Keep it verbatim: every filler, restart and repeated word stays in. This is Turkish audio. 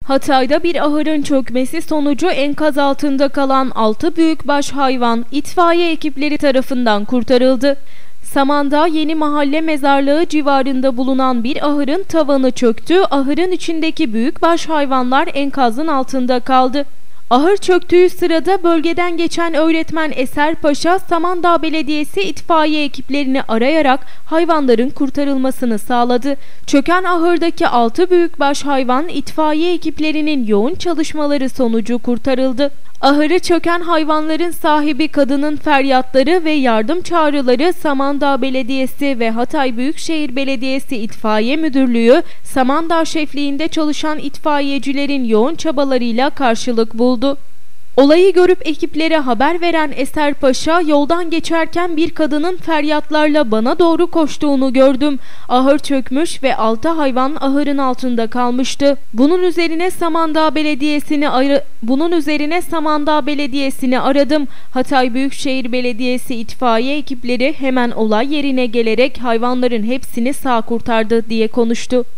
Hatay'da bir ahırın çökmesi sonucu enkaz altında kalan altı büyükbaş hayvan itfaiye ekipleri tarafından kurtarıldı. Samandağ Yeni Mahalle Mezarlığı civarında bulunan bir ahırın tavanı çöktü. Ahırın içindeki büyükbaş hayvanlar enkazın altında kaldı. Ahır çöktüğü sırada bölgeden geçen öğretmen Eser Paşa, Samandağ Belediyesi itfaiye ekiplerini arayarak hayvanların kurtarılmasını sağladı. Çöken ahırdaki altı büyükbaş hayvan itfaiye ekiplerinin yoğun çalışmaları sonucu kurtarıldı. Ahırı çöken hayvanların sahibi kadının feryatları ve yardım çağrıları Samandağ Belediyesi ve Hatay Büyükşehir Belediyesi İtfaiye Müdürlüğü, Samandağ şefliğinde çalışan itfaiyecilerin yoğun çabalarıyla karşılık buldu. Olayı görüp ekiplere haber veren Eser Paşa, yoldan geçerken bir kadının feryatlarla bana doğru koştuğunu gördüm. Ahır çökmüş ve altı hayvan ahırın altında kalmıştı. Bunun üzerine Samandağ Belediyesi'ni ar Bunun üzerine Samandağ Belediyesi'ni aradım. Hatay Büyükşehir Belediyesi itfaiye ekipleri hemen olay yerine gelerek hayvanların hepsini sağ kurtardı diye konuştu.